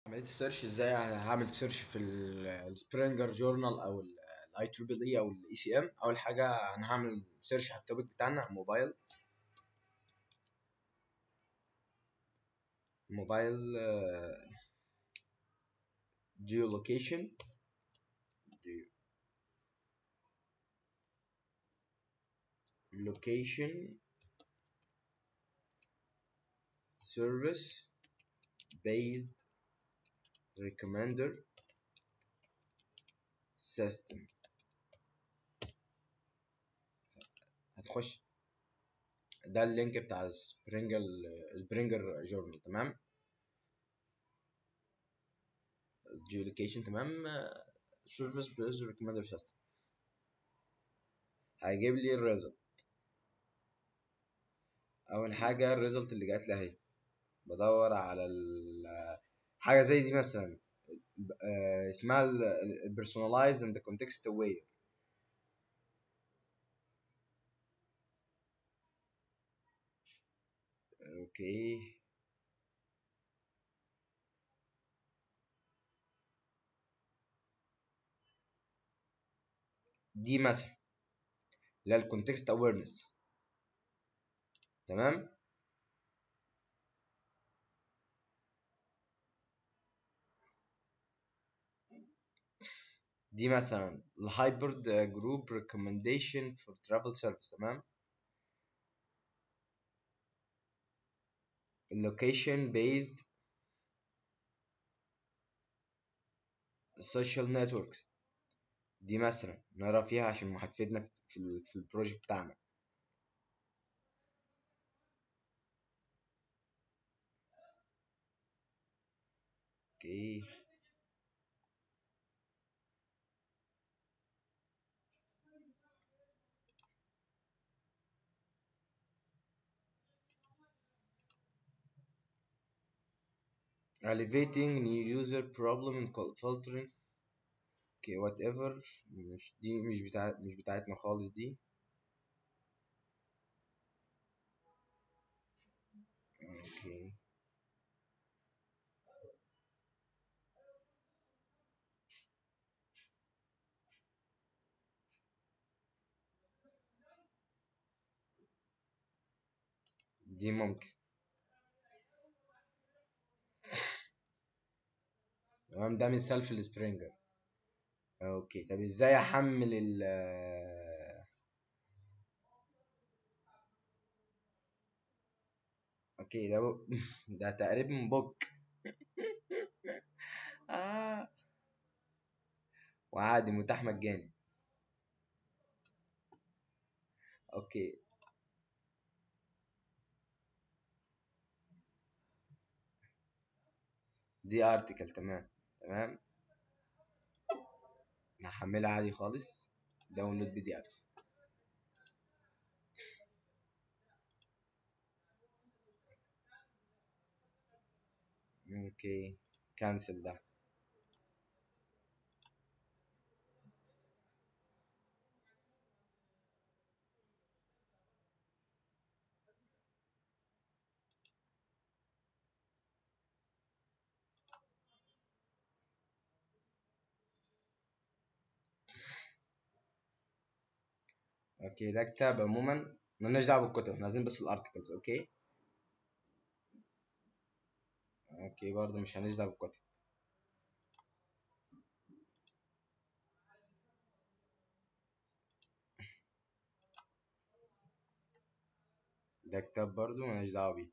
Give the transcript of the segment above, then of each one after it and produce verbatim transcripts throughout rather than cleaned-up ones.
عملية السيرش ازاي هعمل سيرش في السبرينجر جورنال او الاي تريبل اي او الاي سي ام. اول حاجة انا هعمل سيرش على التوبيك بتاعنا موبايل موبايل جيو لوكيشن لوكيشن سيرفيس بيزد ريكومندر سيستم. هتخش ده اللينك بتاع سبرينجر سبرينجر جورنال. تمام، جيو لوكيشن. تمام، سيرفيس بيزد ريكومندر سيستم. هيجيب لي الريزلت. اول حاجه الريزلت اللي جات لي اهي، بدور على حاجه زي دي مثلا، آه، اسمها البيرسوناليز اند كونتكست اوير. اوكي، دي مثلا اللي هي الكونتكست اويرنس. تمام، دي مثلا الهايبرد جروب ريكومنديشن فور ترافل سيرفيس. تمام، اللوكيشن بيزد السوشيال نتوركس. دي مثلا نقرا فيها عشان هتفيدنا في ال في البروجكت بتاعنا. اوكي، elevating new user problem in filtering. اوكي وات ايفر، مش دي مش بتاع مش بتاعتنا خالص دي. اوكي، دي ممكن. تمام، ده مثال في السبرينجر. اوكي، طب ازاي احمل ال اوكي ده ب... ده تقريبا بوك. آه. وعادي متاح مجاني. اوكي، دي ارتكل. تمام تمام، هحملها عادي خالص. داونلود بي دي اف. اوكي، كانسل ده. اوكي، ده كتاب عموما، مالناش دعوه بالكتب، احنا عايزين بس الارتكلز. اوكي اوكي، برضه مش هنشدع بالكتب. ده كتاب برضه مالناش دعوه بيه.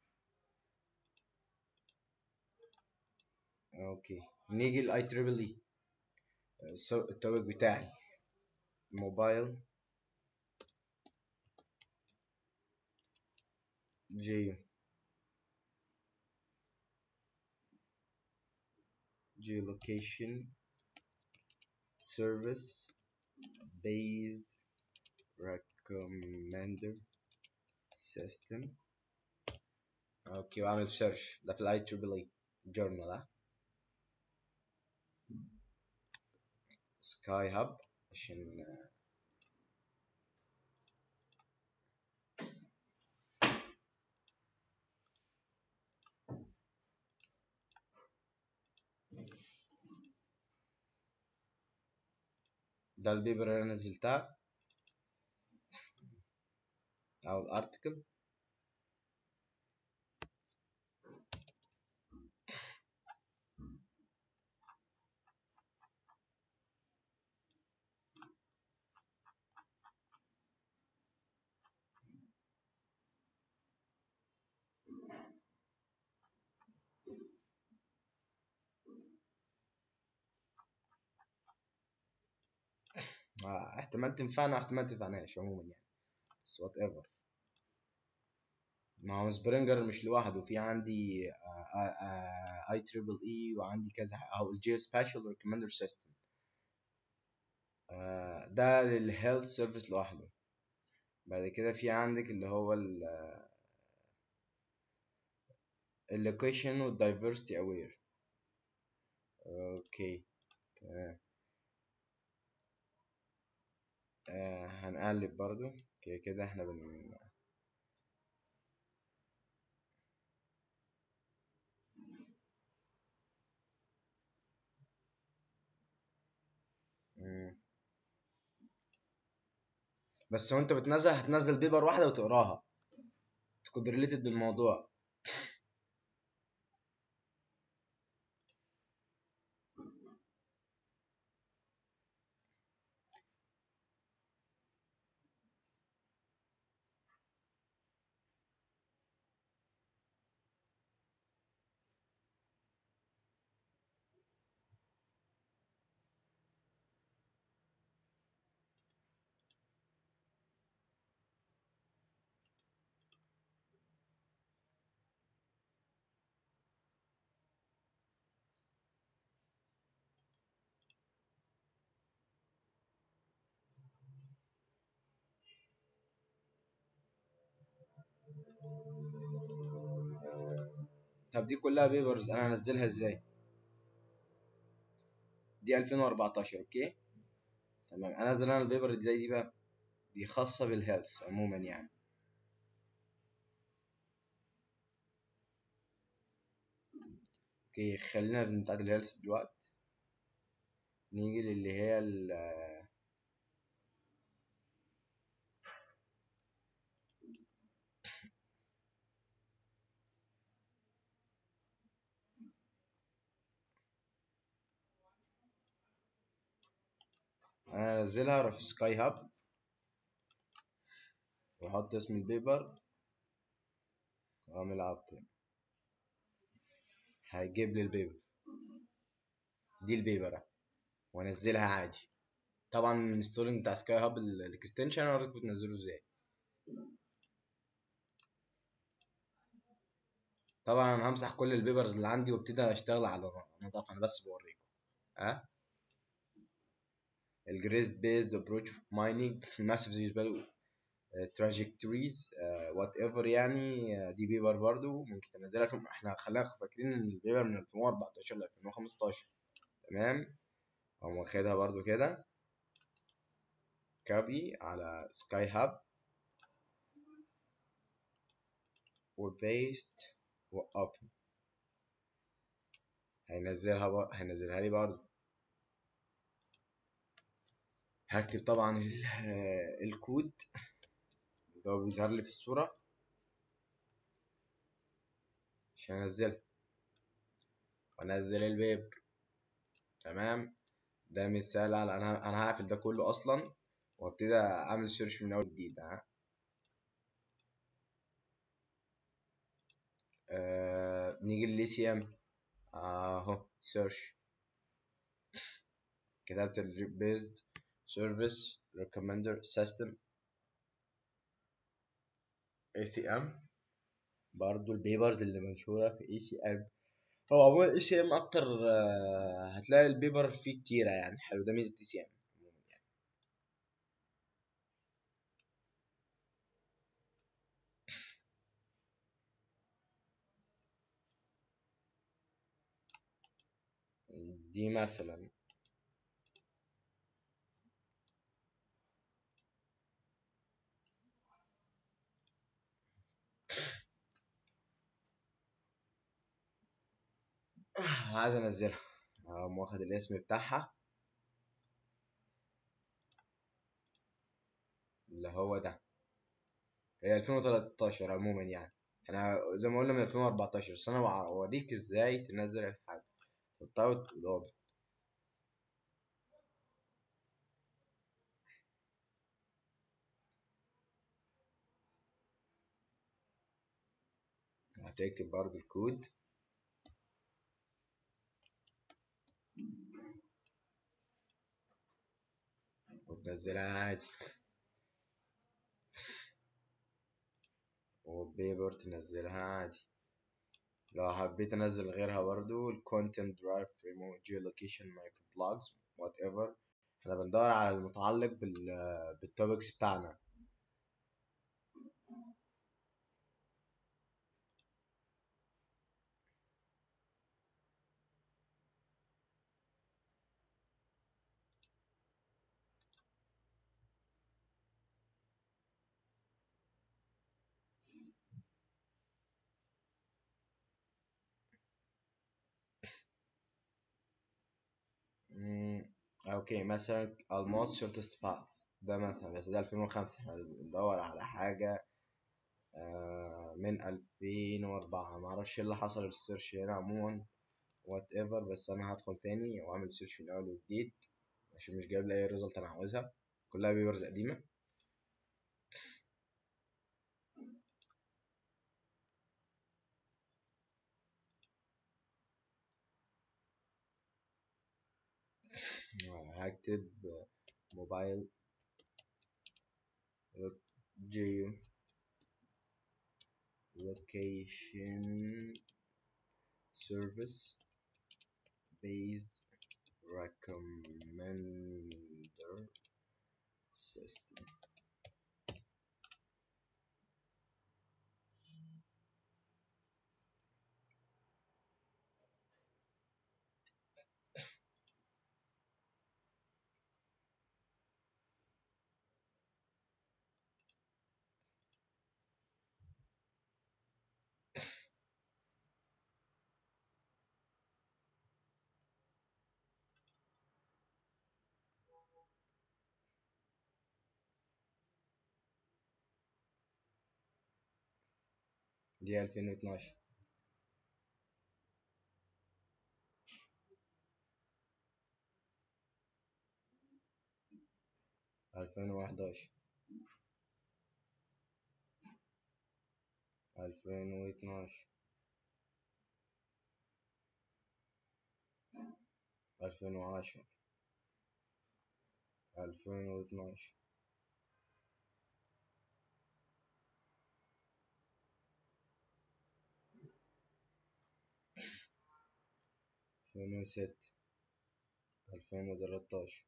اوكي، نيجي الاي تريبل اي. التوبيك بتاعي موبايل جيو geolocation service based recommender system. اوكي، واعمل سيرش ده في الاي تريبل اي جورنال. سكاي هاب عشان ده البيبر اللي انا نزلتها او الارتكل. آه، احتمال تنفعنا واحتمال تنفعناش عموما يعني، بس وات ايفر. ما هو سبرينجر مش لوحده، في عندي اي تريبل اي وعندي كذا او الجي سبيشال ريكومندر سيستم. ده للهيلث سيرفيس لوحده. بعد كده في عندك اللي هو اللوكيشن والدايفرستي اوير. اوكي تمام. آه هنقلب برضو كده كده احنا بن مم. بس وانت بتنزل هتنزل بيبر واحدة وتقراها تكون ريليتد بالموضوع. طب دي كلها بيبرز انا هنزلها ازاي؟ دي ألفين وأربعتاشر اوكي تمام. انزل انا البيبر دي زي دي بقى، دي خاصة بالهيلث عموما يعني. اوكي خلينا في بتاعت الهيلث دلوقتي. نيجي للي هي ال انا انزلها اروح في سكاي هاب واحط اسم البيبر واعمل اب، هيجيب لي البيبر. دي البيبر وانزلها عادي. طبعا الانستولنج بتاع سكاي هاب الاكستنشن انا عرفت بتنزله ازاي. طبعا انا همسح كل البيبرز اللي عندي وابتدي اشتغل على نظافه، انا بس بوريكم. ها الجريد بيزد ابروتش مايننج ماسيف بالنسبه له تراجكتوريز وات ايفر يعني. آه، دي بيبر برضو ممكن تنزلها في، احنا خلينا فاكرين ان البيبر من ألفين وأربعتاشر ل ألفين وخمستاشر تمام. اقوم واخدها برضو كده كابي على سكاي هاب وبيست واوبن. هينزلها بر... هينزلها لي برضو. هكتب طبعا ال- آه، الكود اللي هو بيظهر لي في الصورة عشان انزلها وانزل البيب تمام. ده مثال على انا انا هقفل ده كله اصلا وابتدي اعمل سيرش من اول جديد. ها آه... نيجي للي سي ام اهو سيرش. كتبت البيزد سيرفيس ريكومندر سيستم اي سي ام. برضو البيبرز اللي منشورة في اي سي ام. هو عموما اي سي ام اكتر. آه، هتلاقي البيبر فيه كتيرة يعني حلو، ده ميزة اي سي ام. دي مثلا عايز انزلها هقوم واخد الاسم بتاعها اللي هو ده. هي ألفين وتلتاشر عموما يعني، احنا زي ما قلنا من ألفين وأربعتاشر، بس انا بوريك ازاي تنزل الحاجة. حطها وتقول هتكتب برضو الكود وتنزلها عادي، وبيبر تنزلها عادي. لو حبيت انزل غيرها برضو ال content drive remote geolocation micro blogs whatever، احنا بندور على المتعلق بال بالتوبكس بتاعنا. مم، اوكي مثلا almost shortest path ده مثلا، بس ده ألفين وخمسة، احنا بندور على حاجة آه، من ألفين وأربعة. معرفش ايه اللي حصل للسيرش هنا عموما وات ايفر، بس انا هدخل تاني واعمل سيرش من اول وجديد عشان مش جايب لي اي ريزلت انا عاوزها، كلها بيبرز قديمة. آه، هكتب موبايل جيو location service based recommender system. دي ألفين واتناشر. ألفين وحداشر. ألفين واتناشر. ألفين وعشرة. ألفين واتناشر. ألفين وستة. ألفين وتلاتاشر.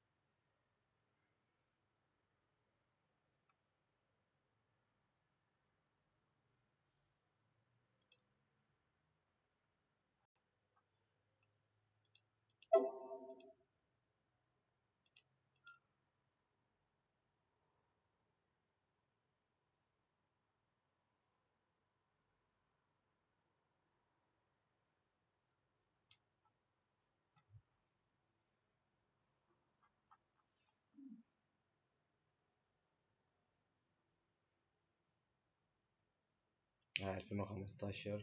آه، ألفين وخمستاشر.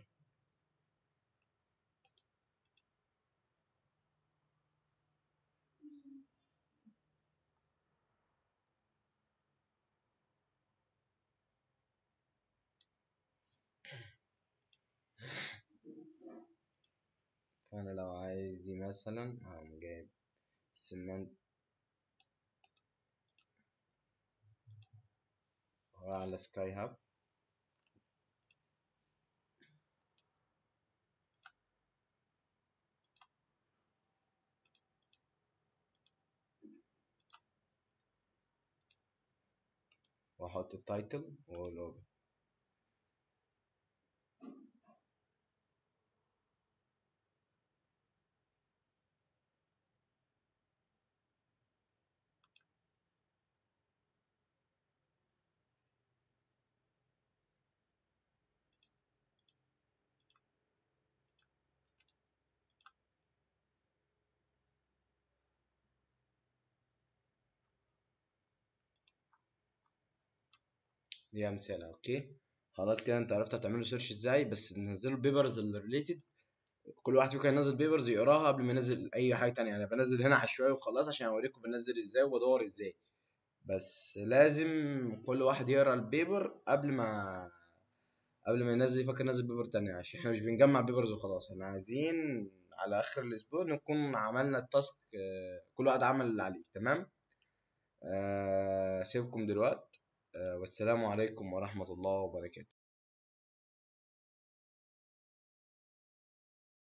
فأنا لو عايز دي مثلا هقوم جايب سمنت على سكاي هاب، وأحط التايتل واللوجو. دي امثله. اوكي خلاص كده انت عرفت هتعملوا سيرش ازاي، بس تنزلوا البيبرز اللي ريليتد. كل واحد فيكم ينزل بيبرز يقراها قبل ما ينزل اي حاجه تانية. انا بنزل هنا عشوائي وخلاص عشان اوريكم بنزل ازاي وبدور ازاي، بس لازم كل واحد يقرا البيبر قبل ما قبل ما ينزل يفكر ينزل بيبر تانية، عشان احنا مش بنجمع بيبرز وخلاص. احنا عايزين على اخر الاسبوع نكون عملنا التاسك، آه، كل واحد عمل اللي عليه تمام. آه، سيبكم دلوقتي. آه، والسلام عليكم ورحمة الله وبركاته.